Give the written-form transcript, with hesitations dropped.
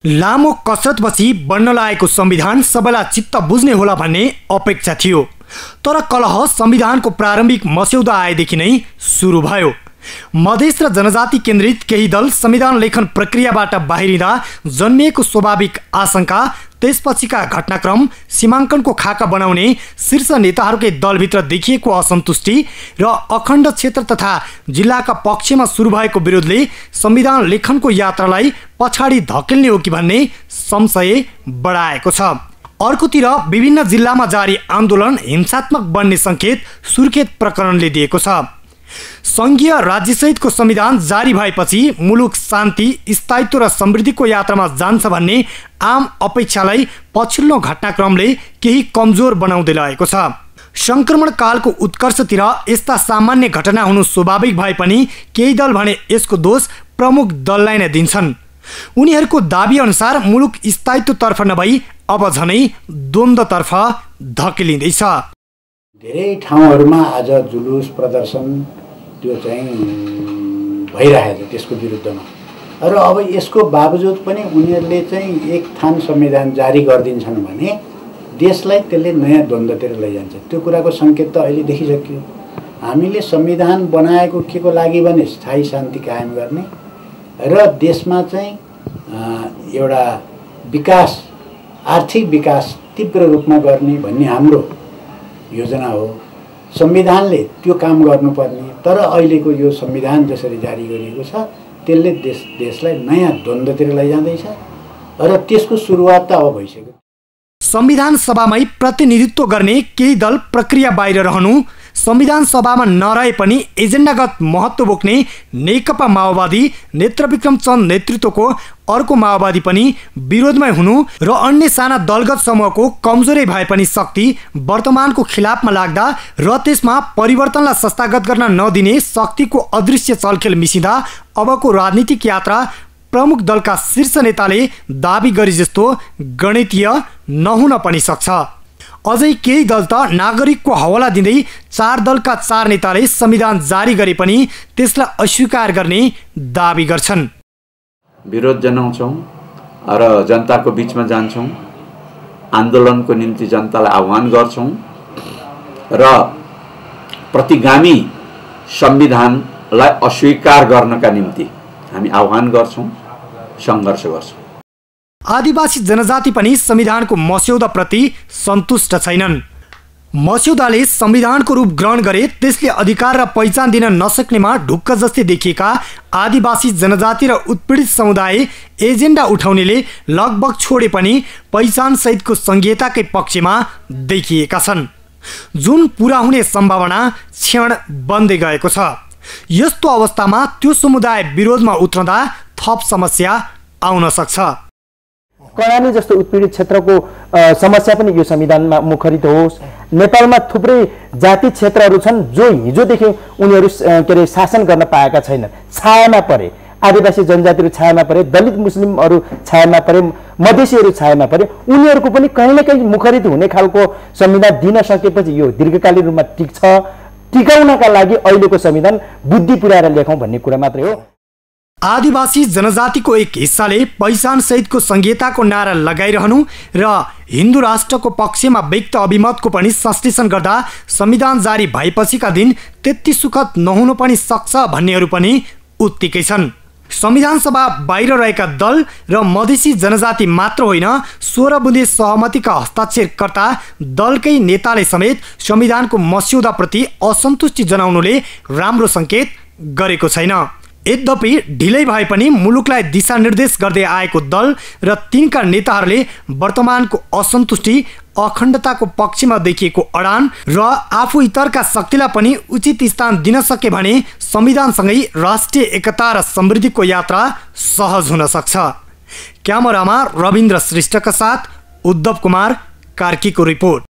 लामो कसरतपछि बन्न लागेको संविधान सबैलाई चित्त बुझ्ने होला भन्ने अपेक्षा थियो, तर कलह संविधानको प्रारम्भिक मस्यौदा आएदेखि नै सुरु भयो। मधेस र जनजाति केन्द्रित केही दल संविधान लेखन प्रक्रियाबाट बाहिरिँदा जन्मिएको स्वाभाविक आशंका, त्यसपछिका घटनाक्रम, सीमाङ्कनको खाका बनाउने शीर्ष नेताहरूकै दलभित्र देखिएको असन्तुष्टि र अखण्ड क्षेत्र तथा जिल्लाका पक्षमा सुरु भएको विरोधले संविधान लेखनको यात्रालाई पछाडि धकेल्ने हो कि भन्ने संशय बढाएको छ। अर्कोतिर विभिन्न जिल्लामा जारी आन्दोलन हिंसात्मक बन्ने सङ्केत सुर्खेत प्रकरणले दिएको छ। संघीय राज्यसहितको संविधान जारी भएपछि मुलुक शान्ति, स्थायित्व र समृद्धिको यात्रामा जान्छ भन्ने आम अपेक्षालाई पछिल्लो घटनाक्रमले केही कमजोर बनाउँदै लगेको छ। संक्रमण कालको उत्कर्षतिर यस्ता सामान्य घटना हुनु स्वाभाविक भए पनि केही दल भने यसको दोष प्रमुख दललाई नै दिन्छन्। उनीहरूको दाबी अनुसार मुलुक स्थायित्वतर्फ नभई अब झनै द्वन्द्वतर्फ धकेलिँदैछ। धेरै ठाउँहरूमा आज जुलुस प्रदर्शन त्यो चाहिँ भइरहेछ त्यसको विरुद्धमा, र अब यसको बावजुद पनि उनीहरूले चाहिँ एक थान संविधान जारी गरिदिन्छन् भने देशलाई त्यसले नयाँ द्वन्द्वतिर लैजान्छ। त्यो कुराको सङ्केत त अहिले देखिसक्यो। हामीले संविधान बनाएको के को लागि भने स्थायी शान्ति कायम गर्ने र देशमा चाहिँ एउटा विकास, आर्थिक विकास तीव्र रूपमा गर्ने भन्ने हाम्रो योजना हो। संविधानले त्यो काम गर्नुपर्ने, तर अहिलेको यो संविधान जसरी जारी गरिएको छ त्यसले देशलाई नयाँ द्वन्द्वतिर लैजाँदैछ र त्यसको सुरुवात त अब भइसक्यो। संविधान सभामै प्रतिनिधित्व गर्ने केही दल प्रक्रिया बाहिर रहनु, संविधान सभामा नरहे पनि एजेन्डागत महत्त्व बोक्ने नेकपा माओवादी, नेत्रविक्रम चन्द नेतृत्वको अर्को माओवादी पनि विरोधमै हुनु र अन्य साना दलगत समूहको कमजोरै भए पनि शक्ति वर्तमानको खिलाफमा लाग्दा र त्यसमा परिवर्तनलाई संस्थागत गर्न नदिने शक्तिको अदृश्य चलखेल मिसिँदा अबको राजनीतिक यात्रा प्रमुख दलका शीर्ष नेताले दाबी गरे जस्तो गणितीय नहुन पनि सक्छ। अझै केही दल त नागरिकको हवाला दिँदै 4 दलका 4 नेताले संविधान जारी गरे पनि त्यसलाई अस्वीकार गर्ने दाबी गर्छन्। विरोध जनाउँछौँ र जनताको बीचमा जान्छौँ, आन्दोलनको निम्ति जनतालाई आह्वान गर्छौँ र प्रतिगामी संविधानलाई अस्वीकार गर्नका निम्ति हामी आह्वान गर्छौँ, सङ्घर्ष गर्छौँ। आदिवासी जनजाति पनि संविधानको मस्यौदा प्रति सन्तुष्ट छैनन्। मस्यौदाले संविधानको रूप ग्रहण गरे त्यसले अधिकार र पहिचान दिन नसक्नेमा ढुक्क जस्तै देखिएका आदिवासी जनजाति र उत्पीडित समुदाय एजेन्डा उठाउनेले लगभग छोडे पनि पहिचान सहितको संघीयताकै पक्षमा देखिएका छन्, जुन पूरा हुने सम्भावना क्षण बन्दै गएको छ। यस्तो अवस्थामा त्यो समुदाय विरोधमा उत्रँदा थप समस्या आउन सक्छ। कर्णाली जस्तो उत्पीडित क्षेत्रको समस्या पनि यो संविधानमा मुखरित होस्। नेपालमा थुप्रै जाति क्षेत्रहरू छन् जो हिजोदेखि उनीहरू के अरे शासन गर्न पाएका छैनन्, छायामा परे। आदिवासी जनजातिहरू छायामा परे, दलित मुस्लिमहरू छायामा परे, मधेसीहरू छायामा परे। उनीहरूको पनि कहीँ न कहीँ मुखरित हुने खालको संविधान दिन सकेपछि यो दीर्घकालीन रूपमा टिक्छ। टिकाउनका लागि अहिलेको संविधान बुद्धि पुर्याएर लेखौँ भन्ने कुरा मात्रै हो। आदिवासी जनजातिको एक हिस्साले पहिचान सहितको संघीयताको नारा लगाइरहनु र हिन्दू राष्ट्रको पक्षमा व्यक्त अभिमतको पनि संश्लेषण गर्दा संविधान जारी भएपछिका दिन त्यति सुखद नहुन पनि सक्छ भन्नेहरू पनि उत्तिकै छन्। संविधान सभा बाहिर रहेका दल र मधेसी जनजाति मात्र होइन, 16 बुँदे सहमतिका हस्ताक्षरकर्ता दलकै नेताले समेत संविधानको मस्यौदाप्रति असन्तुष्टि जनाउनुले राम्रो सङ्केत गरेको छैन। यद्यपि ढिलै भए पनि मुलुकलाई दिशानिर्देश गर्दै आएको दल र तिनका नेताहरूले वर्तमानको असन्तुष्टि, अखण्डताको पक्षमा देखिएको अडान र आफू इतरका शक्तिलाई पनि उचित स्थान दिन सके भने संविधानसँगै राष्ट्रिय एकता र समृद्धिको यात्रा सहज हुन सक्छ। क्यामेरामा रविन्द्र श्रेष्ठका साथ उद्धव कुमार कार्कीको रिपोर्ट।